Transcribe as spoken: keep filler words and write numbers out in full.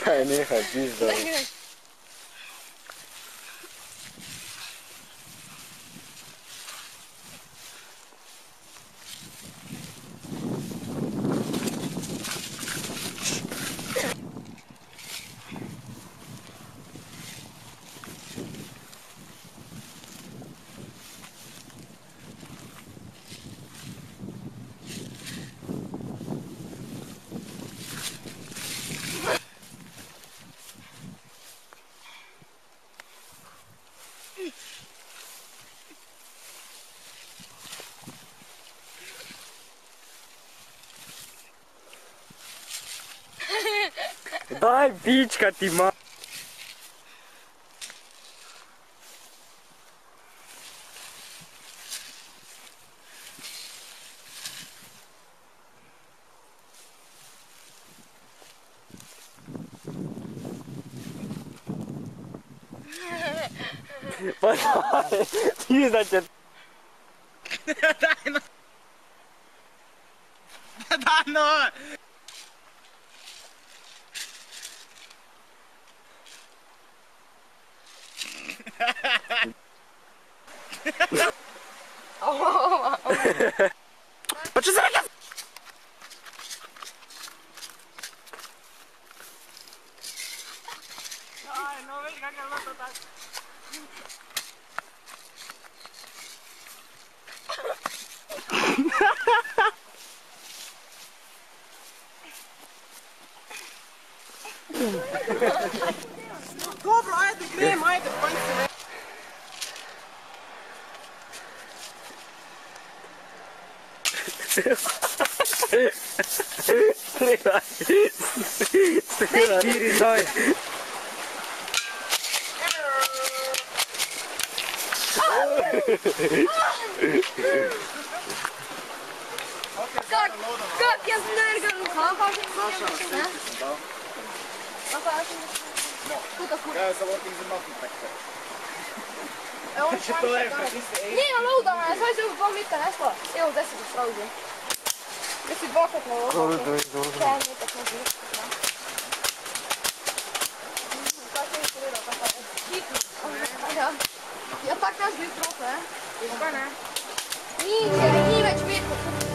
Daj, nehaj, pizda. Daj, pička ti ma... Pa daj, pizda će... Daj no! Daj no! Pa čo se rekla? Aj, no viš kakav na to tak. Dobro, ajde grem, ajde, konj se ne... Strelaj, strelaj, Iri, daj. Kak, kak, jaz nergam, kam pa še ne? Kako ja sam kuda kuda? Ja, sam working za nothing back there. Evo on švanjša tamo. Nije luda, ne, sve će u dva mita nešto. Evo gdje si postrao gdje. Gdje si dvokratno ovo. Dobro, dobro, dobro. Kaj mi tako ne živi. Kaj se instalirao, tako je. Hitno. Ja. Ja tak naš bit trofe, ne? Kaj ne? Nije, nije već bitno.